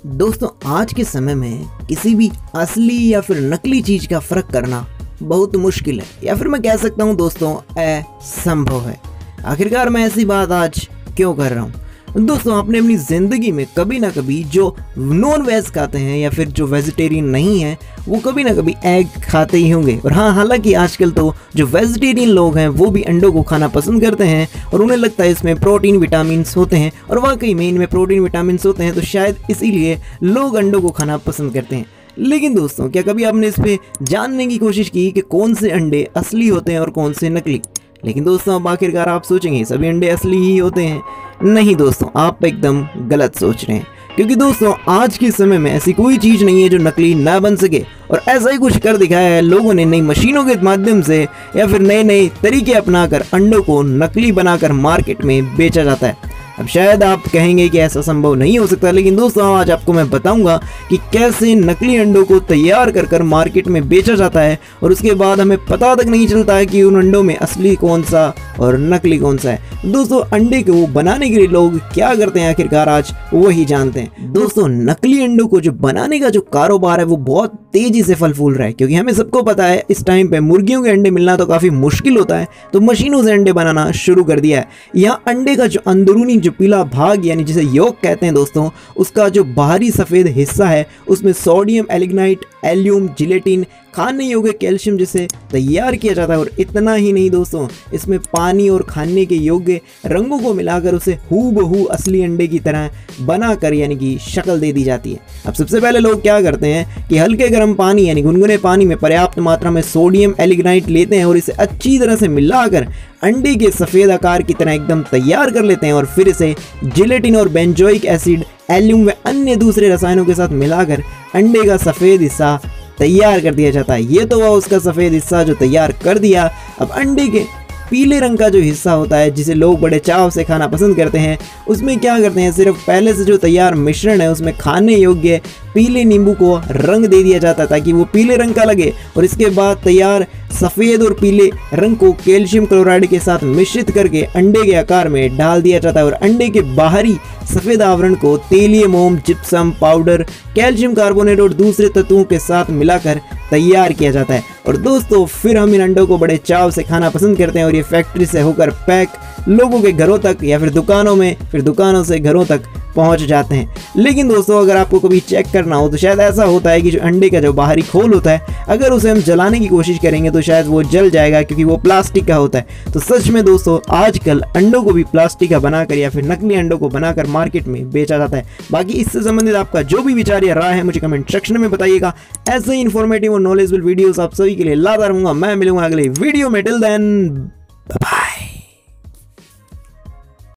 दोस्तों आज के समय में किसी भी असली या फिर नकली चीज का फर्क करना बहुत मुश्किल है, या फिर मैं कह सकता हूँ दोस्तों असंभव है। आखिरकार मैं ऐसी बात आज क्यों कर रहा हूँ? दोस्तों आपने अपनी ज़िंदगी में कभी ना कभी जो नॉन वेज खाते हैं या फिर जो वेजिटेरियन नहीं है वो कभी ना कभी एग खाते ही होंगे। और हाँ, हालांकि आजकल तो जो वेजिटेरियन लोग हैं वो भी अंडों को खाना पसंद करते हैं और उन्हें लगता है इसमें प्रोटीन विटामिन्स होते हैं, और वाकई में इनमें प्रोटीन विटामिन्स होते हैं, तो शायद इसीलिए लोग अंडों को खाना पसंद करते हैं। लेकिन दोस्तों क्या कभी आपने इस पे जानने की कोशिश की कि कौन से अंडे असली होते हैं और कौन से नकली? लेकिन दोस्तों अब आखिरकार आप सोचेंगे सभी अंडे असली ही होते हैं। नहीं दोस्तों, आप एकदम गलत सोच रहे हैं, क्योंकि दोस्तों आज के समय में ऐसी कोई चीज़ नहीं है जो नकली ना बन सके। और ऐसा ही कुछ कर दिखाया है लोगों ने नई मशीनों के माध्यम से, या फिर नए नए तरीके अपनाकर अंडों को नकली बनाकर मार्केट में बेचा जाता है। अब शायद आप कहेंगे कि ऐसा संभव नहीं हो सकता, लेकिन दोस्तों आज आपको मैं बताऊंगा कि कैसे नकली अंडों को तैयार कर कर मार्केट में बेचा जाता है, और उसके बाद हमें पता तक नहीं चलता है कि उन अंडों में असली कौन सा और नकली कौन सा है। दोस्तों अंडे को बनाने के लिए लोग क्या करते हैं आखिरकार आज वही जानते हैं। दोस्तों नकली अंडों को जो बनाने का जो कारोबार है वो बहुत तेजी से फल फूल रहा है, क्योंकि हमें सबको पता है इस टाइम पे मुर्गियों के अंडे मिलना तो काफ़ी मुश्किल होता है, तो मशीनों से अंडे बनाना शुरू कर दिया है। यहाँ अंडे का जो अंदरूनी जो पीला भाग यानी जिसे योक कहते हैं दोस्तों, उसका जो बाहरी सफ़ेद हिस्सा है उसमें सोडियम एलिग्नाइट, एल्यूम, जिलेटिन, खाने योग्य कैल्शियम जिसे तैयार किया जाता है। और इतना ही नहीं दोस्तों, इसमें पानी और खाने के योग्य रंगों को मिलाकर उसे हूबहू असली अंडे की तरह बनाकर यानी कि शक्ल दे दी जाती है। अब सबसे पहले लोग क्या करते हैं कि हल्के गर्म पानी यानी गुनगुने पानी में पर्याप्त मात्रा में सोडियम एलिग्नाइट लेते हैं और इसे अच्छी तरह से मिलाकर अंडे के सफ़ेद आकार की तरह एकदम तैयार कर लेते हैं, और फिर इसे जिलेटिन और बेंजोइक एसिड, एल्यूम व अन्य दूसरे रसायनों के साथ मिलाकर अंडे का सफ़ेद हिस्सा तैयार कर दिया जाता है। ये तो वह उसका सफ़ेद हिस्सा जो तैयार कर दिया। अब अंडे के पीले रंग का जो हिस्सा होता है जिसे लोग बड़े चाव से खाना पसंद करते हैं, उसमें क्या करते हैं, सिर्फ पहले से जो तैयार मिश्रण है उसमें खाने योग्य पीले नींबू को रंग दे दिया जाता है ताकि वो पीले रंग का लगे, और इसके बाद तैयार सफ़ेद और पीले रंग को कैल्शियम क्लोराइड के साथ मिश्रित करके अंडे के आकार में डाल दिया जाता है, और अंडे के बाहरी सफ़ेद आवरण को तेलीय मोम, जिप्सम पाउडर, कैल्शियम कार्बोनेट और दूसरे तत्वों के साथ मिलाकर तैयार किया जाता है। और दोस्तों फिर हम इन अंडों को बड़े चाव से खाना पसंद करते हैं, और ये फैक्ट्री से होकर पैक लोगों के घरों तक या फिर दुकानों में, फिर दुकानों से घरों तक पहुंच जाते हैं। लेकिन दोस्तों अगर आपको कभी चेक करना हो तो शायद ऐसा होता है कि जो अंडे का जो बाहरी खोल होता है, अगर उसे हम जलाने की कोशिश करेंगे तो शायद वो जल जाएगा, क्योंकि वो प्लास्टिक का होता है। तो सच में दोस्तों आजकल अंडों को भी प्लास्टिक का बनाकर या फिर नकली अंडों को बनाकर मार्केट में बेचा जाता है। बाकी इससे संबंधित आपका जो भी विचार या राय है मुझे कमेंट सेक्शन में बताइएगा। ऐसे ही इन्फॉर्मेटिव और नॉलेजेबल वीडियोस आप सभी के लिए लाता रहूंगा। मैं मिलूंगा अगले वीडियो में। Till then bye bye.